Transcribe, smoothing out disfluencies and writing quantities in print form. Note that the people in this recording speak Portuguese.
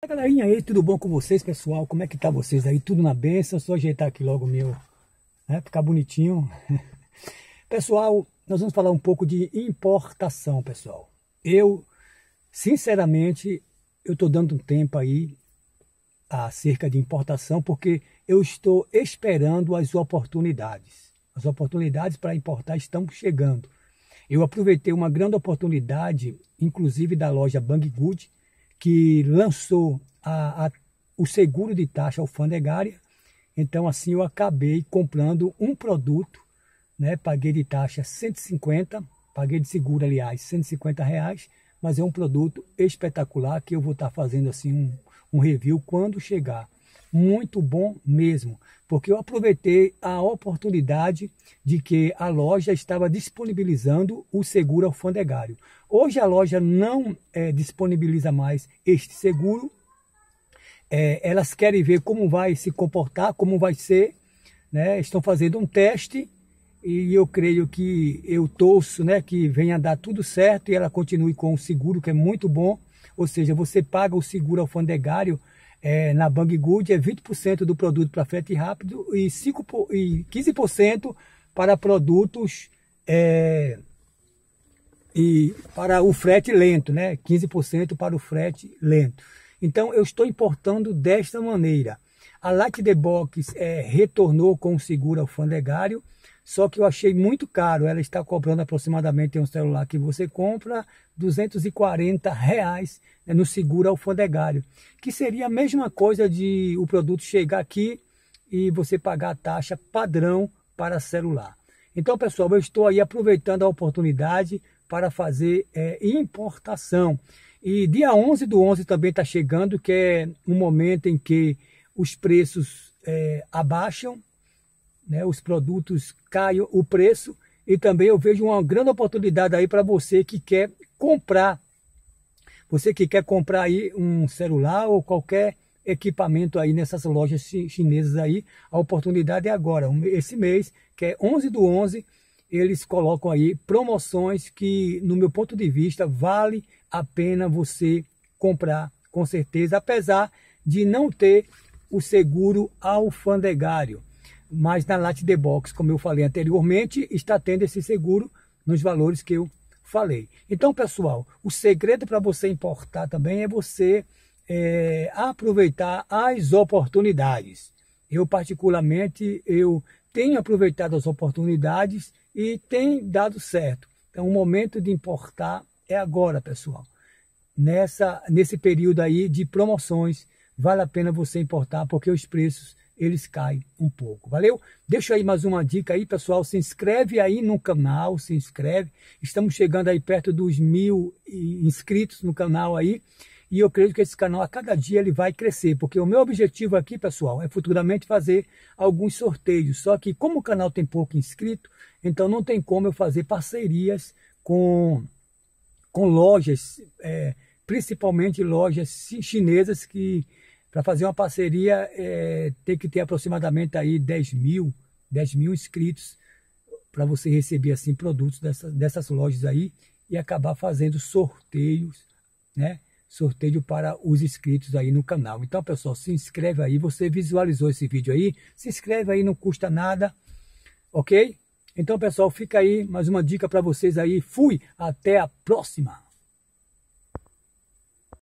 Galerinha aí, tudo bom com vocês, pessoal? Como é que tá vocês aí? Tudo na bênção? Só ajeitar aqui logo o meu, né? Ficar bonitinho. Pessoal, nós vamos falar um pouco de importação, pessoal. Sinceramente, eu tô dando um tempo aí acerca de importação, porque eu estou esperando as oportunidades. As oportunidades para importar estão chegando. Eu aproveitei uma grande oportunidade, inclusive da loja Banggood, que lançou o seguro de taxa alfandegária. Então, assim, eu acabei comprando um produto, né? Paguei de taxa 150, paguei de seguro, aliás, R$ 150, mas é um produto espetacular que eu vou estar fazendo assim um review quando chegar. Muito bom mesmo, porque eu aproveitei a oportunidade de que a loja estava disponibilizando o seguro alfandegário. Hoje a loja não disponibiliza mais este seguro. Elas querem ver como vai se comportar, como vai ser, né? Estão fazendo um teste e eu creio que eu torço, né, que venha dar tudo certo e ela continue com o seguro, que é muito bom. Ou seja, você paga o seguro alfandegário na Banggood, 20% do produto para frete rápido e 15% para produtos e para o frete lento, né? 15% para o frete lento. Então, eu estou importando desta maneira. A Lightbox retornou com o seguro alfandegário, só que eu achei muito caro. Ela está cobrando aproximadamente um celular que você compra R$ 240, né, no seguro alfandegário, que seria a mesma coisa de o produto chegar aqui e você pagar a taxa padrão para celular. Então, pessoal, eu estou aí aproveitando a oportunidade para fazer importação. E dia 11/11 também está chegando, que é um momento em que os preços abaixam, né, os produtos caem o preço, e também eu vejo uma grande oportunidade aí para você que quer comprar. Você que quer comprar aí um celular ou qualquer equipamento aí nessas lojas chinesas aí, a oportunidade é agora, esse mês, que é 11/11, eles colocam aí promoções que, no meu ponto de vista, vale a pena você comprar, com certeza, apesar de não ter o seguro alfandegário. Mas na Lightbox, como eu falei anteriormente, está tendo esse seguro nos valores que eu falei. Então, pessoal, o segredo para você importar também é você aproveitar as oportunidades. Eu, particularmente, eu tenho aproveitado as oportunidades e tem dado certo. Então, o momento de importar é agora, pessoal. Nesse período aí de promoções, vale a pena você importar, porque os preços eles caem um pouco. Valeu? Deixa aí mais uma dica aí, pessoal. Se inscreve aí no canal, se inscreve. Estamos chegando aí perto dos 1000 inscritos no canal aí. E eu creio que esse canal, a cada dia, ele vai crescer. Porque o meu objetivo aqui, pessoal, é futuramente fazer alguns sorteios. Só que como o canal tem pouco inscrito, então não tem como eu fazer parcerias com lojas, principalmente lojas chinesas que... Para fazer uma parceria, tem que ter aproximadamente aí 10 mil inscritos para você receber assim produtos dessas lojas aí e acabar fazendo sorteios, né? Sorteio para os inscritos aí no canal. Então, pessoal, se inscreve aí. Você visualizou esse vídeo aí? Se inscreve aí, não custa nada, ok? Então, pessoal, fica aí mais uma dica para vocês aí. Fui, até a próxima!